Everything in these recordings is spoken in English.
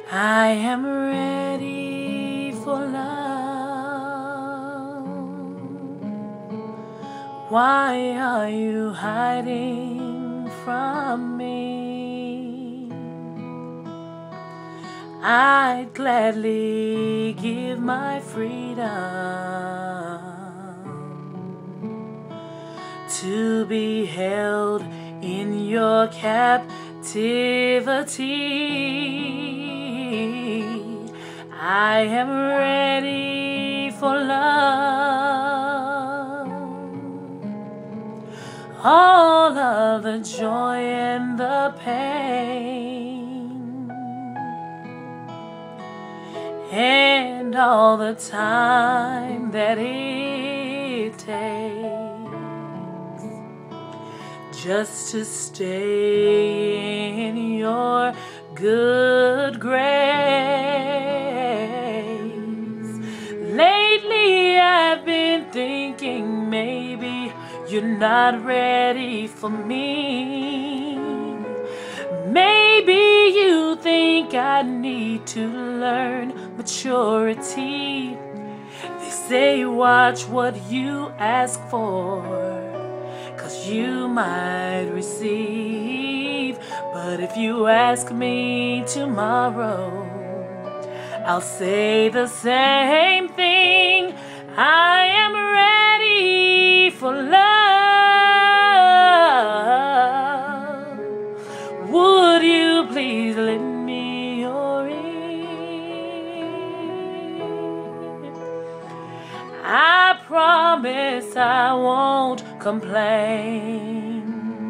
I am ready for love. Why are you hiding from me? I'd gladly give my freedom to be held in your captivity. I am ready for love. All of the joy and the pain, and all the time that it takes just to stay in your good grace. Lately I've been thinking maybe you're not ready for me. Maybe you think I need to learn maturity. They say watch what you ask for, 'cause you might receive. But if you ask me tomorrow, I'll say the same thing. I am ready for love. Would you please lend me your ear? I promise I won't complain.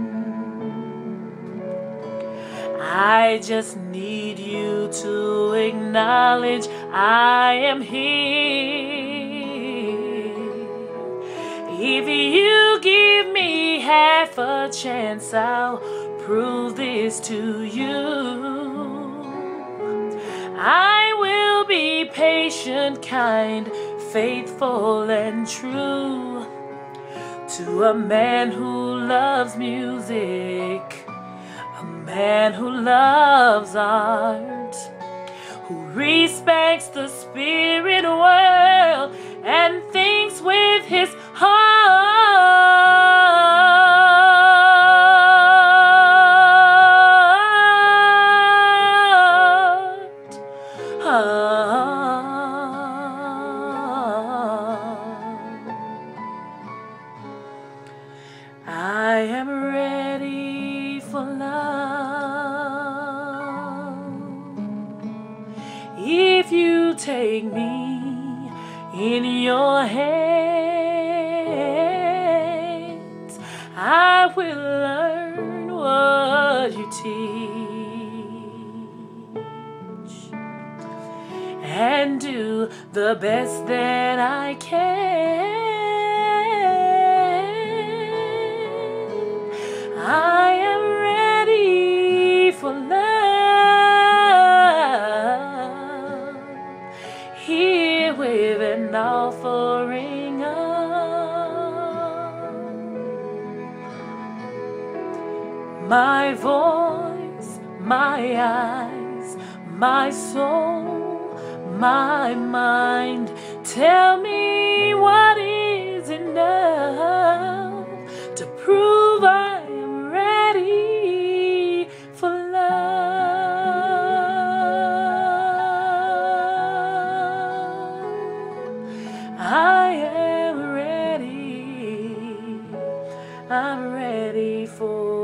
I just need you to acknowledge I am here. If you give me half a chance, I'll prove this to you. I will be patient, kind, faithful, and true to a man who loves music, a man who loves art, who respects the spirit world and thinks with his I am ready for love. If you take me in your hands, I will learn what you teach and do the best that I can. I am ready for love, here with an offering of my voice, my eyes, my soul, my mind. Tell me what is enough to prove I am ready for love. I am ready. I'm ready for